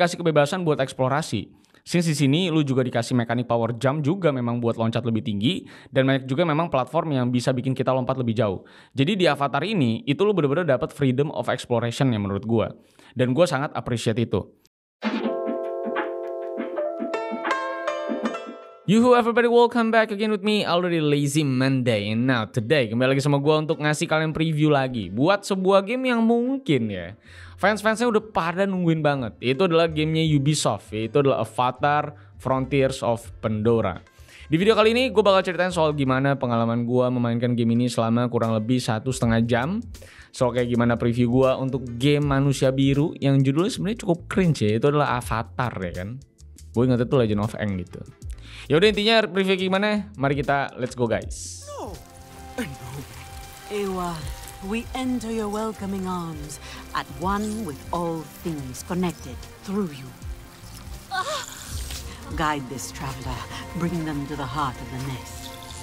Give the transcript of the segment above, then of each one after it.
dikasih kebebasan buat eksplorasi. Since di sini lu juga dikasih mekanik power jump juga memang buat loncat lebih tinggi, dan banyak juga memang platform yang bisa bikin kita lompat lebih jauh. Jadi di Avatar ini itu lu bener-bener dapat freedom of exploration yang menurut gua. Dan gua sangat appreciate itu. Yuhu everybody, welcome back again with me, Already Lazy Monday. And now today kembali lagi sama gua untuk ngasih kalian preview lagi buat sebuah game yang mungkin ya fans-fansnya udah pada nungguin banget. Itu adalah gamenya Ubisoft, yaitu adalah Avatar Frontiers of Pandora. Di video kali ini gue bakal ceritain soal gimana pengalaman gue memainkan game ini selama kurang lebih 1,5 jam. Soal kayak gimana preview gue untuk game manusia biru yang judulnya sebenarnya cukup cringe ya. Itu adalah Avatar ya kan. Gue inget itu Legend of Aang gitu. Ya udah, intinya preview gimana? Mari kita let's go guys. Ewa, we enter your welcoming arms, at one with all things connected through you. Guide this traveler, bring them to the heart of the nest.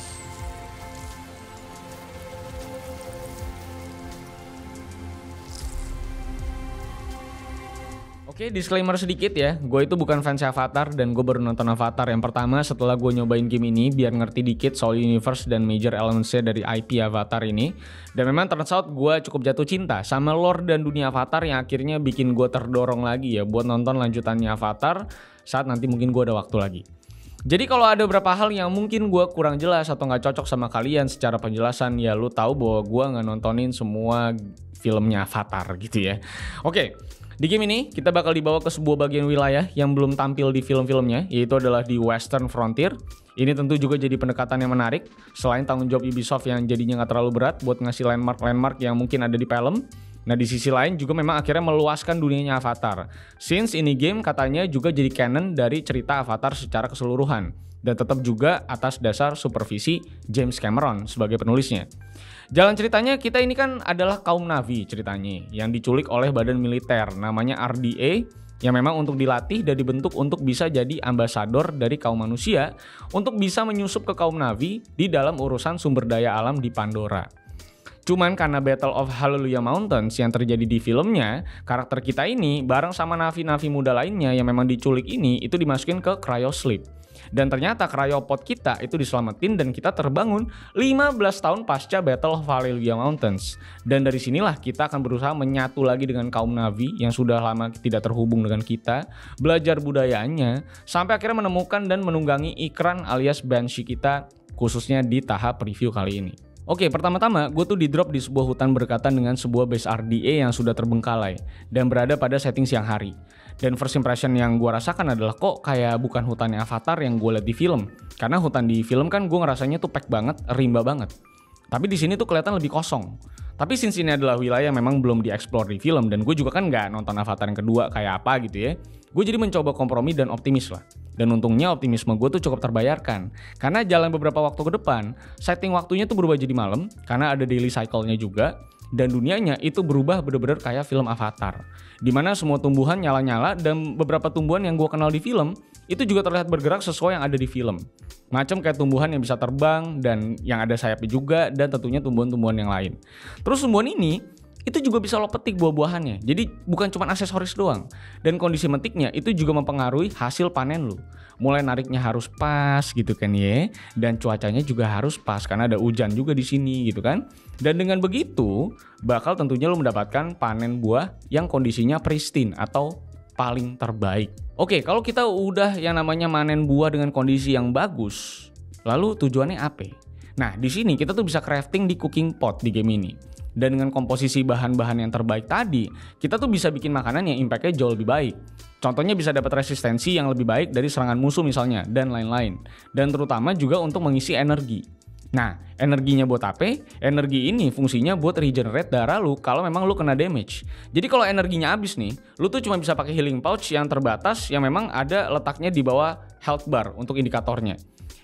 Oke, disclaimer sedikit ya, gue itu bukan fans Avatar dan gue baru nonton Avatar yang pertama setelah gue nyobain game ini biar ngerti dikit soal universe dan major elements-nya dari IP Avatar ini. Dan memang turns out gue cukup jatuh cinta sama lore dan dunia Avatar yang akhirnya bikin gue terdorong lagi ya buat nonton lanjutannya Avatar saat nanti mungkin gue ada waktu lagi. Jadi kalau ada beberapa hal yang mungkin gue kurang jelas atau nggak cocok sama kalian secara penjelasan, ya lu tahu bahwa gue nggak nontonin semua filmnya Avatar gitu ya. Oke. Di game ini, kita bakal dibawa ke sebuah bagian wilayah yang belum tampil di film-filmnya, yaitu adalah di Western Frontier. Ini tentu juga jadi pendekatan yang menarik, selain tanggung jawab Ubisoft yang jadinya nggak terlalu berat buat ngasih landmark-landmark yang mungkin ada di film. Nah, di sisi lain juga memang akhirnya meluaskan dunianya Avatar. Since ini game katanya juga jadi canon dari cerita Avatar secara keseluruhan. Dan tetap juga atas dasar supervisi James Cameron sebagai penulisnya. Jalan ceritanya, kita ini kan adalah kaum Na'vi ceritanya yang diculik oleh badan militer namanya RDA yang memang untuk dilatih dan dibentuk untuk bisa jadi ambasador dari kaum manusia untuk bisa menyusup ke kaum Na'vi di dalam urusan sumber daya alam di Pandora. Cuman karena Battle of Hallelujah Mountains yang terjadi di filmnya, karakter kita ini bareng sama Na'vi-Na'vi muda lainnya yang memang diculik ini itu dimasukin ke cryosleep. Dan ternyata cryopod kita itu diselamatin dan kita terbangun 15 tahun pasca Battle of Hallelujah Mountains. Dan dari sinilah kita akan berusaha menyatu lagi dengan kaum Na'vi yang sudah lama tidak terhubung dengan kita, belajar budayanya, sampai akhirnya menemukan dan menunggangi ikran alias banshee kita, khususnya di tahap review kali ini. Oke, pertama-tama gue tuh di drop di sebuah hutan berdekatan dengan sebuah base RDA yang sudah terbengkalai dan berada pada setting siang hari. Dan first impression yang gue rasakan adalah kok kayak bukan hutannya Avatar yang gue lihat di film. Karena hutan di film kan gue ngerasanya tuh pack banget, rimba banget. Tapi di sini tuh kelihatan lebih kosong. Tapi since ini adalah wilayah yang memang belum dieksplor di film dan gue juga kan nggak nonton Avatar yang kedua kayak apa gitu ya. Gue jadi mencoba kompromi dan optimis lah. Dan untungnya optimisme gue tuh cukup terbayarkan. Karena jalan beberapa waktu ke depan, setting waktunya tuh berubah jadi malam karena ada daily cycle-nya juga. Dan dunianya itu berubah bener-bener kayak film Avatar. Dimana semua tumbuhan nyala-nyala dan beberapa tumbuhan yang gue kenal di film itu juga terlihat bergerak sesuai yang ada di film. Macam kayak tumbuhan yang bisa terbang dan yang ada sayapnya juga dan tentunya tumbuhan-tumbuhan yang lain. Terus tumbuhan ini itu juga bisa lo petik buah-buahannya. Jadi bukan cuma aksesoris doang. Dan kondisi metiknya itu juga mempengaruhi hasil panen lo. Mulai nariknya harus pas gitu kan ya. Dan cuacanya juga harus pas karena ada hujan juga di sini gitu kan. Dan dengan begitu bakal tentunya lo mendapatkan panen buah yang kondisinya pristine atau paling terbaik. Oke, kalau kita udah yang namanya manen buah dengan kondisi yang bagus, lalu tujuannya apa? Nah, di sini kita tuh bisa crafting di cooking pot di game ini. Dan dengan komposisi bahan-bahan yang terbaik tadi, kita tuh bisa bikin makanan yang impact-nya jauh lebih baik. Contohnya bisa dapat resistensi yang lebih baik dari serangan musuh misalnya, dan lain-lain. Dan terutama juga untuk mengisi energi. Nah, energinya buat apa? Energi ini fungsinya buat regenerate darah lu kalau memang lu kena damage. Jadi kalau energinya habis nih, lu tuh cuma bisa pakai healing pouch yang terbatas yang memang ada letaknya di bawah health bar untuk indikatornya.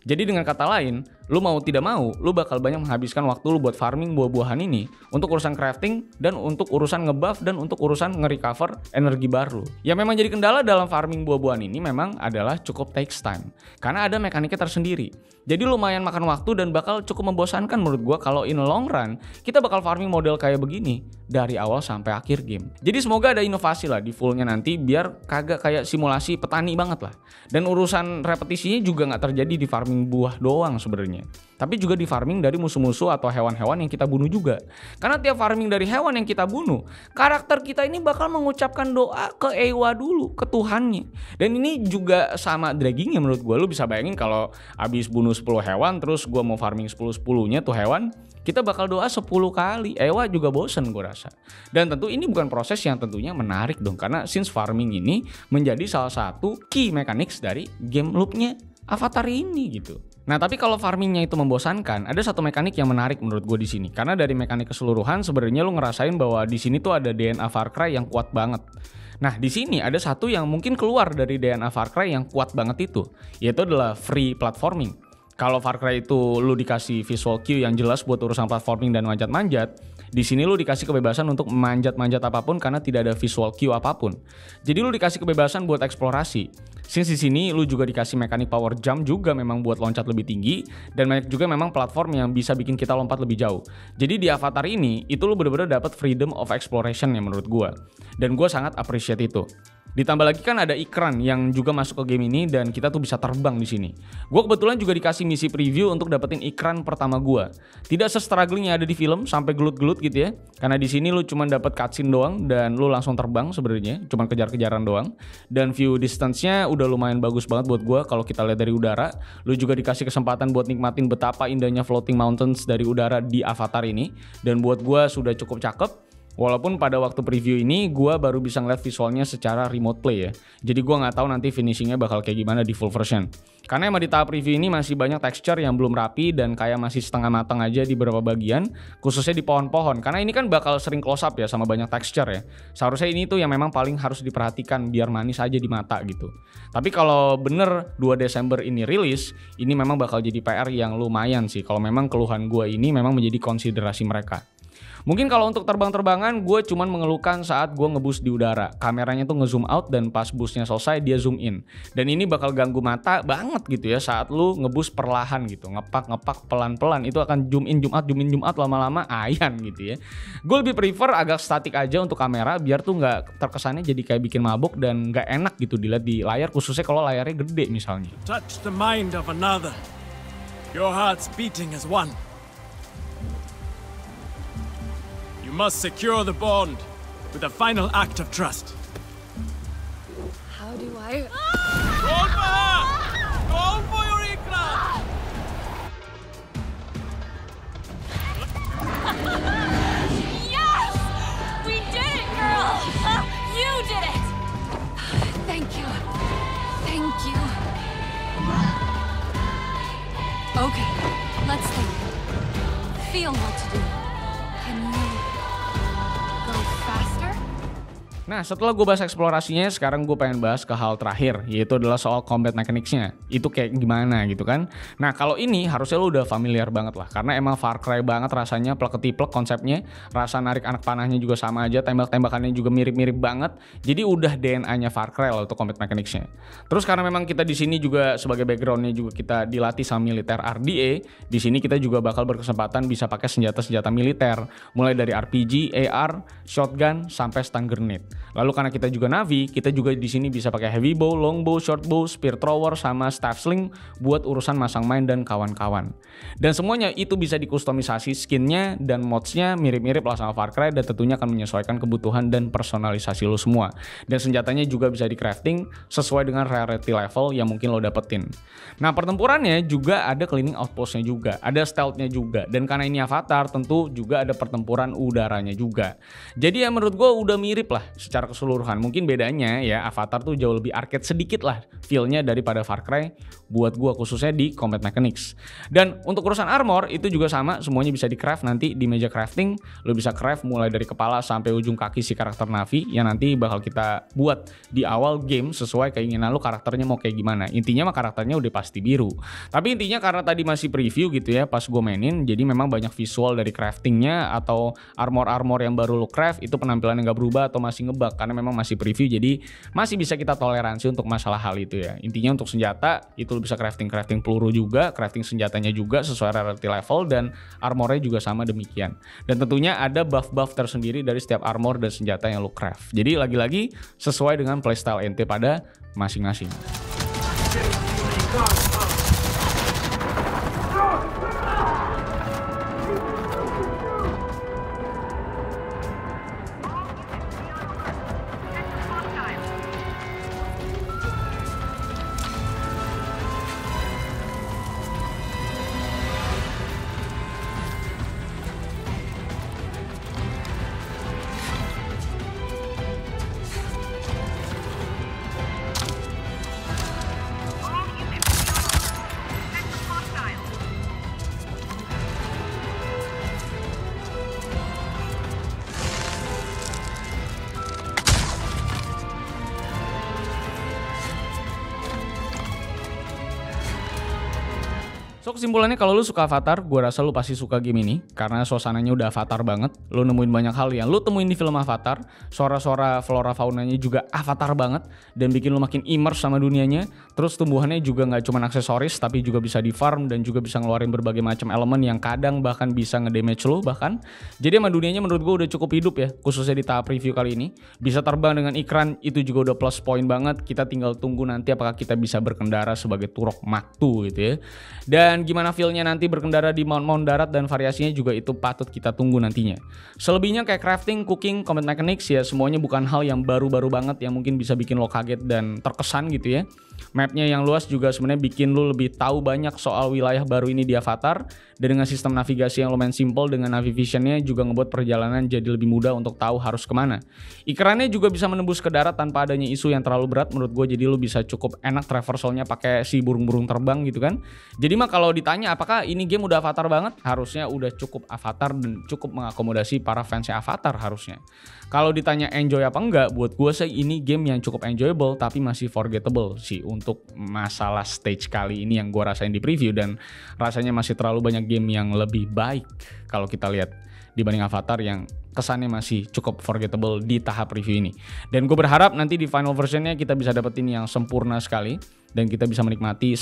Jadi dengan kata lain, lu mau tidak mau, lu bakal banyak menghabiskan waktu lu buat farming buah-buahan ini untuk urusan crafting dan untuk urusan ngebuff dan untuk urusan nge-recover energi baru. Ya memang jadi kendala dalam farming buah-buahan ini memang adalah cukup takes time karena ada mekaniknya tersendiri. Jadi lumayan makan waktu dan bakal cukup membosankan menurut gua kalau in long run kita bakal farming model kayak begini dari awal sampai akhir game. Jadi semoga ada inovasi lah di fullnya nanti biar kagak kayak simulasi petani banget lah. Dan urusan repetisinya juga nggak terjadi di farming buah doang sebenarnya, tapi juga di farming dari musuh-musuh atau hewan-hewan yang kita bunuh juga. Karena tiap farming dari hewan yang kita bunuh, karakter kita ini bakal mengucapkan doa ke Eywa dulu, ke Tuhannya. Dan ini juga sama draggingnya menurut gue. Lu bisa bayangin kalau abis bunuh 10 hewan terus gue mau farming 10-10-nya tuh hewan, kita bakal doa 10 kali. Eywa juga bosen gue rasa. Dan tentu ini bukan proses yang tentunya menarik dong, karena since farming ini menjadi salah satu key mechanics dari game loopnya Avatar ini gitu. Nah tapi kalau farmingnya itu membosankan, ada satu mekanik yang menarik menurut gue di sini. Karena dari mekanik keseluruhan sebenarnya lu ngerasain bahwa di sini tuh ada DNA Far Cry yang kuat banget. Nah di sini ada satu yang mungkin keluar dari DNA Far Cry yang kuat banget itu, yaitu adalah free platforming. Kalau Far Cry itu lu dikasih visual cue yang jelas buat urusan platforming dan manjat-manjat, di sini lu dikasih kebebasan untuk manjat-manjat apapun karena tidak ada visual cue apapun. Jadi lu dikasih kebebasan buat eksplorasi. Since di sini lu juga dikasih mekanik power jump juga memang buat loncat lebih tinggi, dan banyak juga memang platform yang bisa bikin kita lompat lebih jauh. Jadi di Avatar ini itu lu bener-bener dapat freedom of exploration ya menurut gua. Dan gua sangat appreciate itu. Ditambah lagi kan ada ikran yang juga masuk ke game ini dan kita tuh bisa terbang di sini. Gue kebetulan juga dikasih misi preview untuk dapetin ikran pertama gue. Tidak se-struggling yang ada di film sampai gelut-gelut gitu ya. Karena di sini lu cuma dapet cutscene doang dan lu langsung terbang sebenarnya, cuma kejar-kejaran doang. Dan view distance-nya udah lumayan bagus banget buat gue kalau kita lihat dari udara. Lu juga dikasih kesempatan buat nikmatin betapa indahnya floating mountains dari udara di Avatar ini. Dan buat gue sudah cukup cakep. Walaupun pada waktu preview ini gue baru bisa ngeliat visualnya secara remote play ya. Jadi gue gak tahu nanti finishingnya bakal kayak gimana di full version. Karena emang di tahap preview ini masih banyak texture yang belum rapi dan kayak masih setengah matang aja di beberapa bagian. Khususnya di pohon-pohon. Karena ini kan bakal sering close up ya sama banyak texture ya. Seharusnya ini tuh yang memang paling harus diperhatikan biar manis aja di mata gitu. Tapi kalau bener 2 Desember ini rilis, ini memang bakal jadi PR yang lumayan sih. Kalau memang keluhan gue ini memang menjadi konsiderasi mereka. Mungkin kalau untuk terbang-terbangan gue cuman mengeluhkan saat gue ngeboost di udara. Kameranya tuh ngezoom out dan pas boostnya selesai dia zoom in. Dan ini bakal ganggu mata banget gitu ya saat lu ngeboost perlahan gitu. Ngepak pelan-pelan itu akan zoom in, zoom out lama-lama ayan gitu ya. Gue lebih prefer agak statik aja untuk kamera biar tuh gak terkesannya jadi kayak bikin mabuk dan gak enak gitu dilihat di layar, khususnya kalau layarnya gede misalnya. Touch the mind of another. Your heart's beating as one. You must secure the bond with a final act of trust. How do I... Go for her! Go for your ikram! Yes! We did it, girl! You did it! Thank you. Thank you. Okay, let's think. Feel what to do. Can you go faster? Nah setelah gue bahas eksplorasinya, sekarang gue pengen bahas ke hal terakhir, yaitu adalah soal combat mechanics-nya. Itu kayak gimana gitu kan. Nah kalau ini harusnya lo udah familiar banget lah, karena emang Far Cry banget rasanya, plek-ketiplek konsepnya. Rasa narik anak panahnya juga sama aja, tembak-tembakannya juga mirip-mirip banget. Jadi udah DNA-nya Far Cry lah untuk combat mechanics-nya. Terus karena memang kita di sini juga sebagai background-nya juga kita dilatih sama militer RDA, di sini kita juga bakal berkesempatan bisa pakai senjata-senjata militer, mulai dari RPG, AR, shotgun, sampai stun grenade. Lalu karena kita juga Navi, kita juga di sini bisa pakai heavy bow, long bow, short bow, spear thrower, sama staff sling buat urusan masang main dan kawan-kawan. Dan semuanya itu bisa dikustomisasi skinnya dan modsnya mirip-mirip lah sama Far Cry dan tentunya akan menyesuaikan kebutuhan dan personalisasi lo semua. Dan senjatanya juga bisa di crafting sesuai dengan rarity level yang mungkin lo dapetin. Nah pertempurannya juga ada cleaning outpost-nya juga, ada stealth-nya juga. Dan karena ini Avatar tentu juga ada pertempuran udaranya juga. Jadi ya menurut gue udah mirip lah secara keseluruhan. Mungkin bedanya ya Avatar tuh jauh lebih arcade sedikit lah feel-nya daripada Far Cry buat gua, khususnya di combat mechanics. Dan untuk urusan armor itu juga sama, semuanya bisa di craft nanti di meja crafting. Lo bisa craft mulai dari kepala sampai ujung kaki si karakter Na'vi yang nanti bakal kita buat di awal game sesuai keinginan lo karakternya mau kayak gimana. Intinya mah karakternya udah pasti biru. Tapi intinya karena tadi masih preview gitu ya pas gue mainin, jadi memang banyak visual dari craftingnya atau armor-armor yang baru lo craft itu penampilannya nggak berubah atau masih ngebug karena memang masih preview, jadi masih bisa kita toleransi untuk masalah hal itu ya. Intinya untuk senjata itu lo bisa crafting peluru juga, crafting senjatanya juga sesuai rarity level, dan armornya juga sama demikian. Dan tentunya ada buff-buff tersendiri dari setiap armor dan senjata yang lo craft. Jadi lagi-lagi sesuai dengan playstyle ente pada masing-masing. So kesimpulannya kalau lu suka Avatar, gue rasa lu pasti suka game ini karena suasananya udah Avatar banget. Lu nemuin banyak hal yang lu temuin di film Avatar, suara-suara flora faunanya juga Avatar banget dan bikin lu makin immerse sama dunianya. Terus tumbuhannya juga nggak cuma aksesoris tapi juga bisa di farm dan juga bisa ngeluarin berbagai macam elemen yang kadang bahkan bisa ngedamage lu bahkan. Jadi sama dunianya menurut gue udah cukup hidup ya, khususnya di tahap review kali ini. Bisa terbang dengan ikran itu juga udah plus point banget. Kita tinggal tunggu nanti apakah kita bisa berkendara sebagai Turok Maktu gitu ya. Dan gimana feel-nya nanti berkendara di mount-mount darat dan variasinya juga itu patut kita tunggu nantinya. Selebihnya kayak crafting, cooking, combat mechanics ya semuanya bukan hal yang baru-baru banget yang mungkin bisa bikin lo kaget dan terkesan gitu ya. Mapnya yang luas juga sebenarnya bikin lo lebih tahu banyak soal wilayah baru ini di Avatar. Dan dengan sistem navigasi yang lumayan simple dengan Navivision-nya juga ngebuat perjalanan jadi lebih mudah untuk tahu harus kemana. Ikrannya juga bisa menembus ke darat tanpa adanya isu yang terlalu berat menurut gue, jadi lo bisa cukup enak traversalnya pakai si burung-burung terbang gitu kan. Jadi mah kalau ditanya apakah ini game udah Avatar banget, harusnya udah cukup Avatar dan cukup mengakomodasi para fansnya Avatar harusnya. Kalau ditanya enjoy apa enggak, buat gue sih ini game yang cukup enjoyable tapi masih forgettable sih untuk masalah stage kali ini yang gue rasain di preview, dan rasanya masih terlalu banyak game yang lebih baik kalau kita lihat dibanding Avatar yang kesannya masih cukup forgettable di tahap review ini. Dan gue berharap nanti di final versionnya kita bisa dapetin yang sempurna sekali dan kita bisa menikmati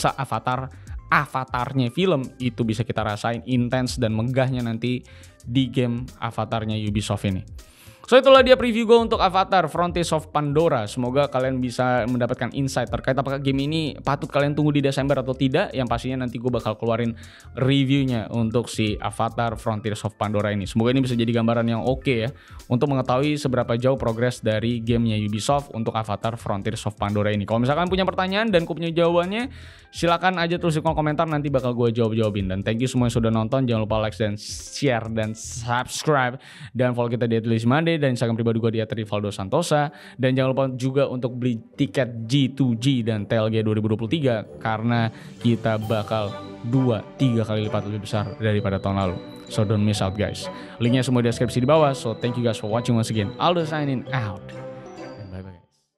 Avatarnya film itu bisa kita rasain intens dan megahnya nanti di game Avatarnya Ubisoft ini. So itulah dia preview gue untuk Avatar Frontiers of Pandora. Semoga kalian bisa mendapatkan insight terkait apakah game ini patut kalian tunggu di Desember atau tidak. Yang pastinya nanti gue bakal keluarin reviewnya untuk si Avatar Frontiers of Pandora ini. Semoga ini bisa jadi gambaran yang oke ya untuk mengetahui seberapa jauh progres dari gamenya Ubisoft untuk Avatar Frontiers of Pandora ini. Kalau misalkan punya pertanyaan dan gue punya jawabannya, silakan aja tulis di kolom komentar, nanti bakal gue jawabin. Dan thank you semua yang sudah nonton. Jangan lupa like dan share dan subscribe dan follow kita di @lismande dan Instagram pribadi gue di @rivaldo_santosa. Dan jangan lupa juga untuk beli tiket G2G dan TLG 2023 karena kita bakal 2-3 kali lipat lebih besar daripada tahun lalu. So don't miss out guys. Linknya semua di deskripsi di bawah. So thank you guys for watching once again. Aldo signing out.